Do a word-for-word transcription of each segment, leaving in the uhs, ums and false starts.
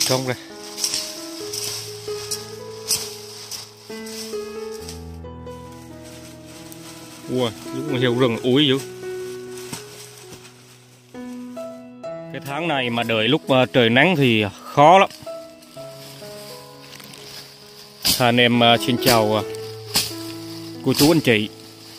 trong đây. Ui, hiệu rừng úi dữ. Cái tháng này mà đợi lúc trời nắng thì khó lắm. Anh em xin chào cô chú anh chị.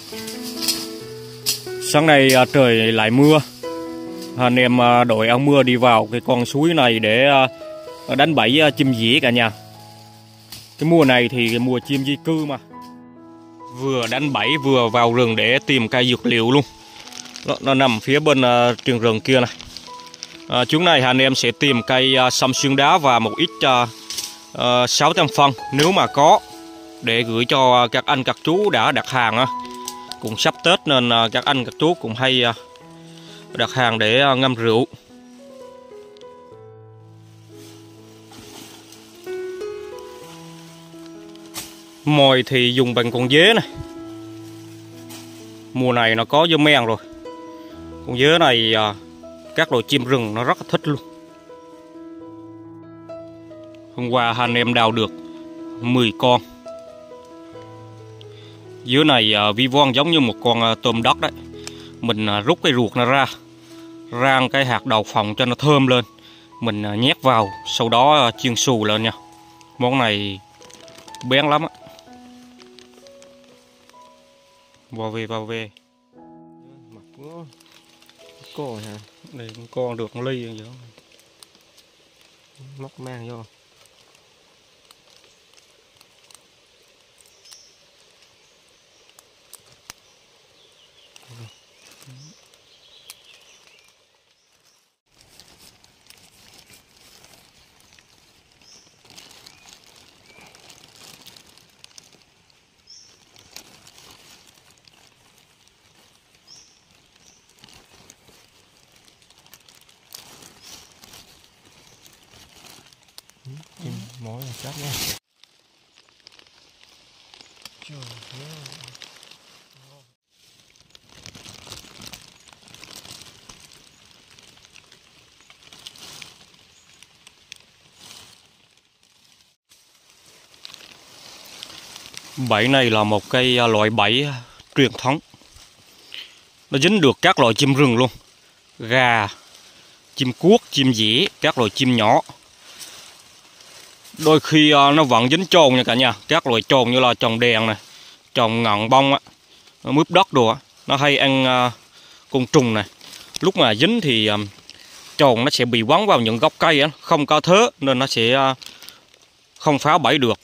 Sáng nay trời lại mưa. Anh em đội áo mưa đi vào cái con suối này để đánh bẫy chim dĩa cả nhà. Cái mùa này thì cái mùa chim di cư mà. Vừa đánh bẫy vừa vào rừng để tìm cây dược liệu luôn. Nó, nó nằm phía bên uh, trường rừng kia này. À, chúng này anh em sẽ tìm cây uh, sâm xuyên đá và một ít uh, uh, sáu trăm phân nếu mà có, để gửi cho các anh các chú đã đặt hàng. Uh. Cũng sắp Tết nên uh, các anh các chú cũng hay uh, đặt hàng để uh, ngâm rượu. Mồi thì dùng bằng con dế này. Mùa này nó có dưa men rồi. Con dế này uh, các loài chim rừng nó rất là thích luôn. Hôm qua anh em đào được mười con. Dế này uh, vi von giống như một con uh, tôm đất đấy. Mình uh, rút cái ruột nó ra, rang cái hạt đậu phộng cho nó thơm lên, mình uh, nhét vào, sau đó uh, chiên xù lên nha. Món này bén lắm á. Vào về vào về. Mặt nó co hả? Đây con con được con ly vậy. Móc mang vô. Ừ. Mối là chắc nha. Trời ơi. Bẫy này là một cái loại bẫy truyền thống. Nó dính được các loại chim rừng luôn. Gà, chim cuốc, chim dĩa, các loại chim nhỏ. Đôi khi nó vẫn dính trồn nha cả nhà. Các loại trồn như là trồn đèn này, trồn ngọn bông á, mướp đất đồ á, nó hay ăn uh, côn trùng này. Lúc mà dính thì um, trồn nó sẽ bị quấn vào những gốc cây á, không có thớ nên nó sẽ uh, không phá bẫy được.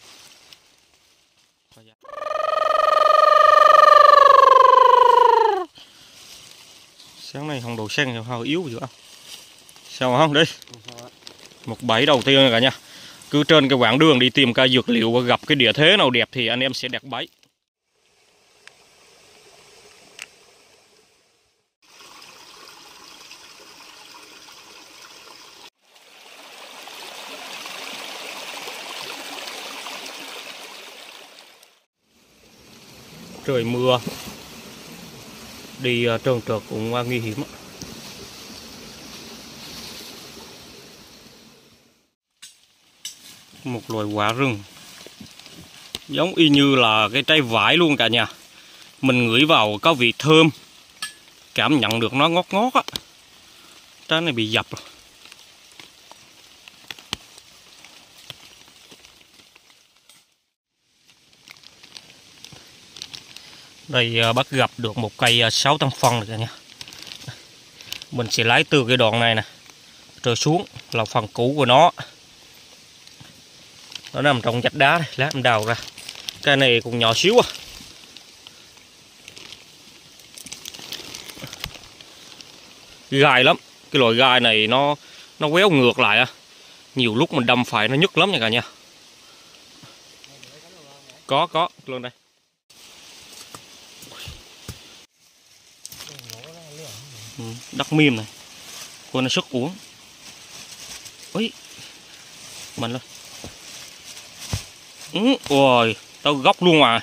Sáng nay không đồ xanh hơi yếu giữa. Sao không? Đi. Một bẫy đầu tiên cả nhà. Cứ trên cái quãng đường đi tìm cây dược liệu và gặp cái địa thế nào đẹp thì anh em sẽ đặt bẫy. Trời mưa, đi trơn trượt cũng nguy hiểm. Một loài quả rừng giống y như là cái trái vải luôn cả nhà. Mình ngửi vào có vị thơm, cảm nhận được nó ngót ngót á. Trái này bị dập rồi. Đây bắt gặp được một cây sáu trăm phân rồi cả nhà. Mình sẽ lấy từ cái đoạn này nè trở xuống là phần cũ của nó. Nó nằm trong vách đá đây, lát em đào ra. Cây này cũng nhỏ xíu à. Gai lắm. Cái loại gai này nó nó quéo ngược lại à. Nhiều lúc mình đâm phải nó nhức lắm nha cả nhà. Có có luôn đây. Ừ, đất mềm này. Coi nó sức uống. Ui. Mình lên. Ừ, ôi, tao góc luôn mà.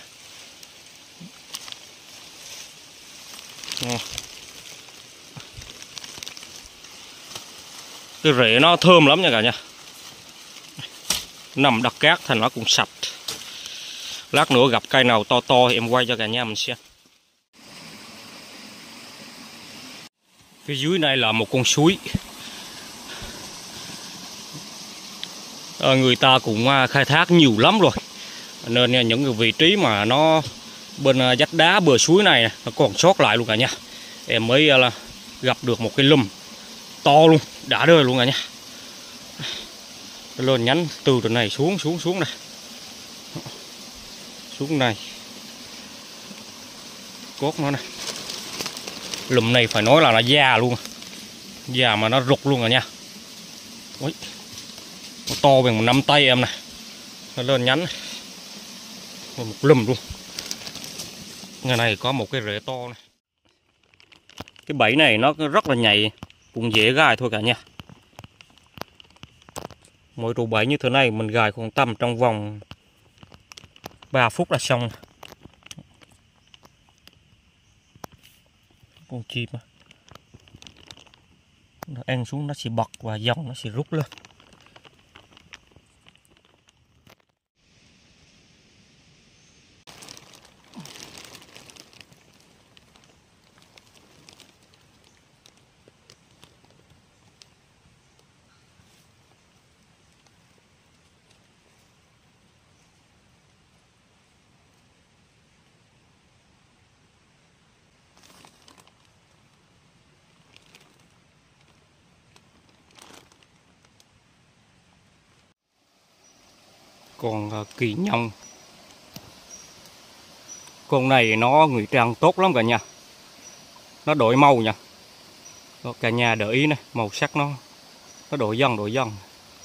Cái rễ nó thơm lắm nha cả nhà. nằm đất cát thành nó cũng sạch. Lát nữa gặp cây nào to to thì em quay cho cả nhà mình xem. Phía dưới này là một con suối. À, người ta cũng khai thác nhiều lắm rồi, nên những cái vị trí mà nó bên vách đá bờ suối này nó còn sót lại luôn cả nha. Em mới là gặp được một cái lùm to luôn, đã đời luôn cả nha. Lên nhánh từ từ này xuống xuống xuống này, xuống này, cốt nó này. Lùm này phải nói là nó già luôn, già mà nó rục luôn rồi nha. Ôi, nó to bằng một nắm tay em này, nó lên nhánh này. Một lùm luôn. Ngày này có một cái rễ to này. Cái bẫy này nó rất là nhạy, cũng dễ gài thôi cả nha. Mỗi trụ bẫy như thế này mình gài khoảng tầm trong vòng ba phút là xong. Con chim á, nó ăn xuống nó sẽ bật và dòng nó sẽ rút lên. Còn uh, kỳ nhông, con này nó ngụy trang tốt lắm cả nhà, nó đổi màu nha. Đó, cả nhà để ý này, màu sắc nó nó đổi dần đổi dần.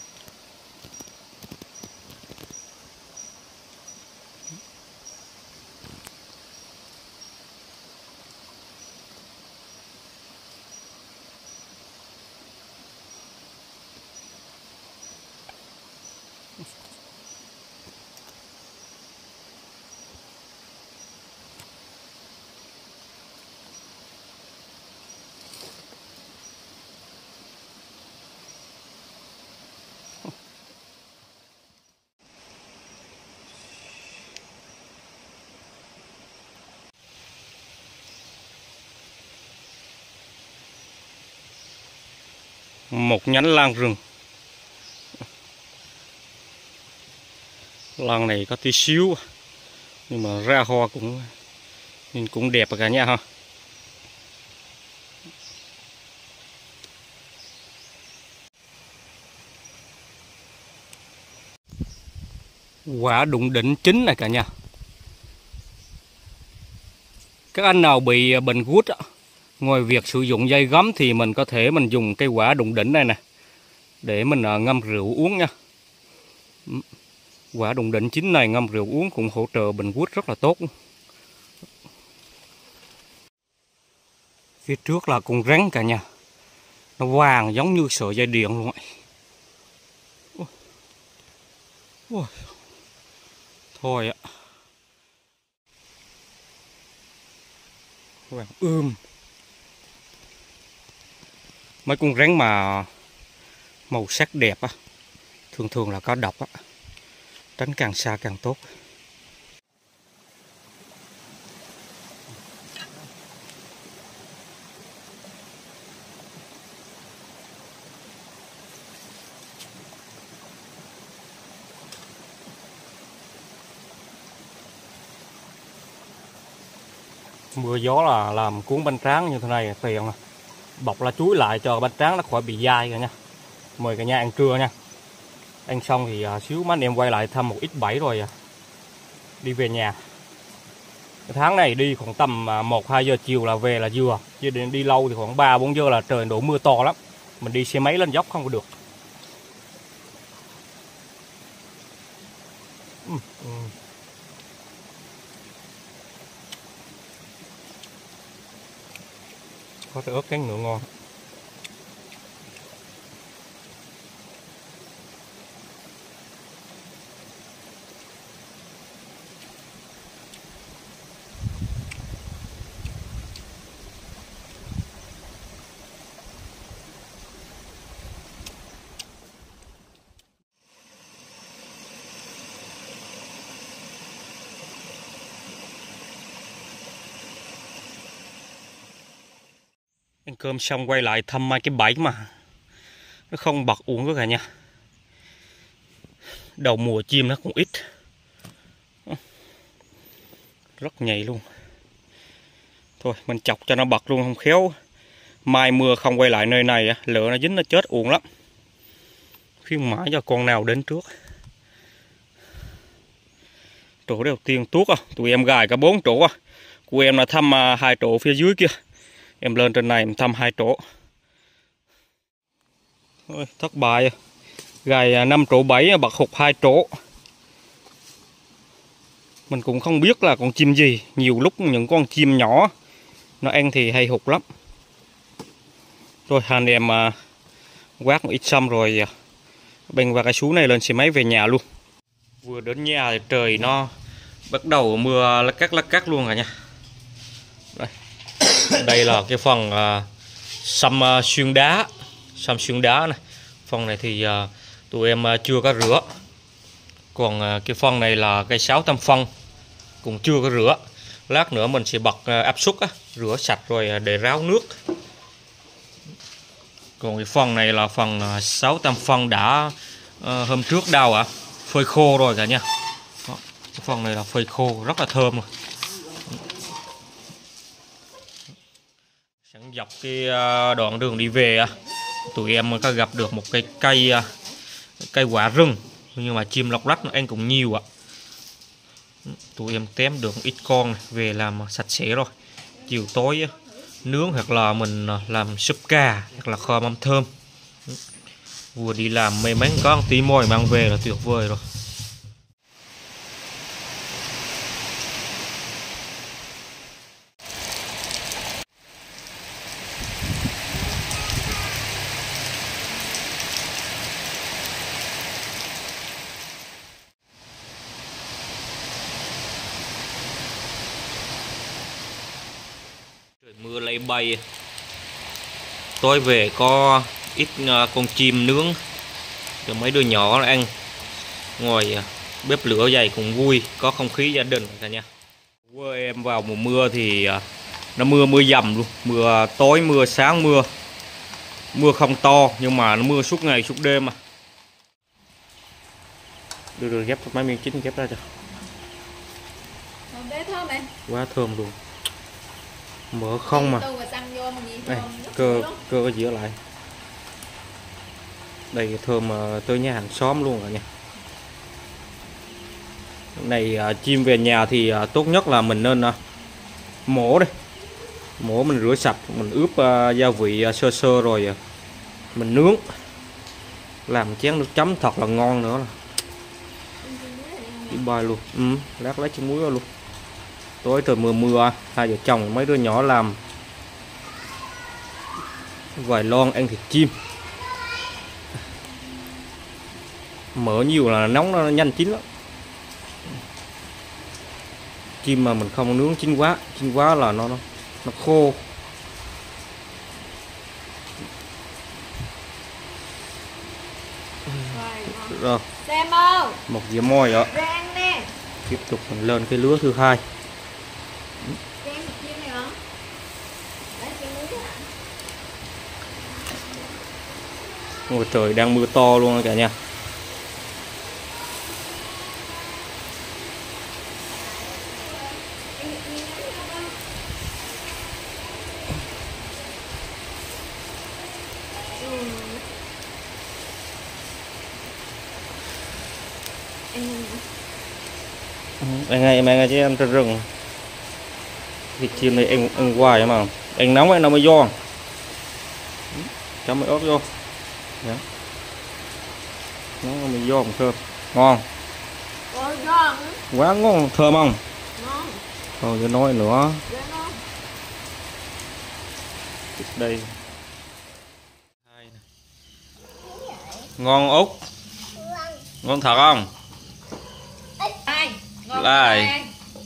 Một nhánh lan rừng. Lan này có tí xíu nhưng mà ra hoa cũng nhìn cũng đẹp cả nhà ha. Quả đụng đỉnh chín này cả nhà. Các anh nào bị bệnh gút á, ngoài việc sử dụng dây gấm thì mình có thể mình dùng cây quả đụng đỉnh này nè để mình ngâm rượu uống nha. Quả đụng đỉnh chín này ngâm rượu uống cũng hỗ trợ bệnh gút rất là tốt. Phía trước là con rắn cả nhà, nó vàng giống như sợi dây điện luôn ấy. Ôi. Thôi ạ. Vàng ươm. Mấy con rắn mà màu sắc đẹp á, thường thường là có độc á, tránh càng xa càng tốt. Mưa gió là làm cuốn bánh tráng như thế này tiền nè. Bọc lá chuối lại cho bánh tráng nó khỏi bị dai cả nha. Mời cả nhà ăn trưa nha. Ăn xong thì à, xíu mấy anh em quay lại thăm một ít bẫy rồi à, đi về nhà. Cái tháng này đi khoảng tầm một hai giờ chiều là về là vừa. Chứ đi, đi lâu thì khoảng ba bốn giờ là trời đổ mưa to lắm. Mình đi xe máy lên dốc không có được. Ừ, ừ. Có cái ớt cánh ngựa ngon. Ăn cơm xong quay lại thăm mấy cái bẫy mà nó không bật uống nữa cả nha. Đầu mùa chim nó cũng ít, rất nhầy luôn. Thôi mình chọc cho nó bật luôn, không khéo mai mưa không quay lại nơi này lửa nó dính nó chết uổng lắm. Khuyên mãi cho con nào đến trước. Chỗ đầu tiên tuốt à, tụi em gài cả bốn chỗ à. Của em là thăm hai chỗ phía dưới kia, em lên trên này em thăm hai chỗ. Thôi, thất bại, gài năm chỗ bảy bật hụt hai chỗ. Mình cũng không biết là con chim gì, nhiều lúc những con chim nhỏ nó ăn thì hay hụt lắm. Rồi anh em uh, quát một ít xong rồi uh, bênh qua cái sú này lên xe máy về nhà luôn. Vừa đến nhà thì trời nó bắt đầu mưa lắc cắt lắc cắt luôn rồi nha. Đây, đây là cái phần uh, xăm uh, xuyên đá, xăm xuyên đá này. Phần này thì uh, tụi em uh, chưa có rửa. Còn uh, cái phần này là cây sáo tam phân, cũng chưa có rửa. Lát nữa mình sẽ bật uh, áp suất á, rửa sạch rồi uh, để ráo nước. Còn cái phần này là phần uh, sáo tam phân đã uh, hôm trước đào ạ, à, phơi khô rồi cả nha. Đó, cái phần này là phơi khô rất là thơm rồi. Sẵn dọc cái uh, đoạn đường đi về uh, tụi em có gặp được một cái cây uh, cây quả rừng, nhưng mà chim lọc lách nó ăn cũng nhiều ạ. Tụi em tém được một ít con này, về làm sạch sẽ rồi. Chiều tối uh, nướng hoặc là mình uh, làm súp cà hoặc là kho mắm thơm. Vừa đi làm may mắn có một tí mồi mang về là tuyệt vời rồi. Trời mưa lấy bay. Tối về có ít con chim nướng cho mấy đứa nhỏ ăn, ngồi bếp lửa dày cũng vui, có không khí gia đình cả nha. Quê em vào mùa mưa thì nó mưa mưa dầm luôn, mưa tối mưa sáng mưa, mưa không to nhưng mà nó mưa suốt ngày suốt đêm mà. Đưa đưa ghép mấy miếng chín ghép ra cho. Thơm em. Quá thơm luôn. Mỡ không mà. Đây, cơ cơ có dĩa lại. Đây thơm tới nhà hàng xóm luôn rồi nha. Này chim về nhà thì tốt nhất là mình nên mổ đây. Mổ mình rửa sạch, mình ướp gia vị sơ sơ rồi mình nướng. Làm chén nước chấm thật là ngon nữa. Đi bay luôn. Ừ, lát lấy trứng muối ra luôn. Tối trời mưa mưa, hai vợ chồng mấy đứa nhỏ làm vài lon ăn thịt chim. Mỡ nhiều là nóng nó nhanh chín lắm. Chim mà mình không nướng chín quá, chín quá là nó nó, nó khô. Rồi. Xem không? Một dĩa môi đó. Rang nè. Tiếp tục mình lên cái lứa thứ hai. Ôi trời đang mưa to luôn cả nhà. Anh ơi, em anh ơi chứ em trên rừng. Thịt chim này anh ăn hoài mà. Anh nóng anh nó mới giòn. Cho mấy ớt vô. Đó. Nó mới giòn thơm. Ngon. Quá ngon, thơm không? Ngon. Thôi cứ nói nữa. Đây. Ngon Út. Ngon thật không? Lai.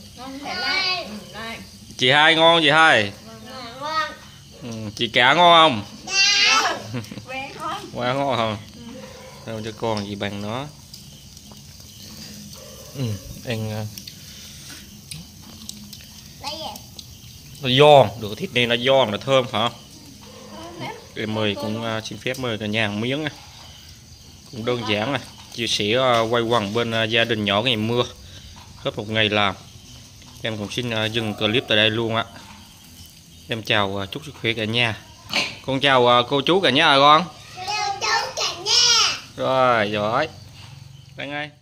Chị hai ngon chị hai. Ừ, chị cả ngon không? Quá ngon không? Đâu cho con gì bằng nó. Ừ, ăn nó giòn, được thịt này nó giòn, nó thơm hả? Em mời cũng uh, xin phép mời cả nhà một miếng này. Cũng đơn giản này, chia sẻ uh, quay quần bên uh, gia đình nhỏ ngày mưa hết một ngày làm. Em cũng xin uh, dừng clip tại đây luôn ạ. Em chào uh, chúc sức khỏe cả nhà. Con chào uh, cô chú cả nhà rồi con. Chào chú cả nhà. Rồi giỏi. Đây ngay.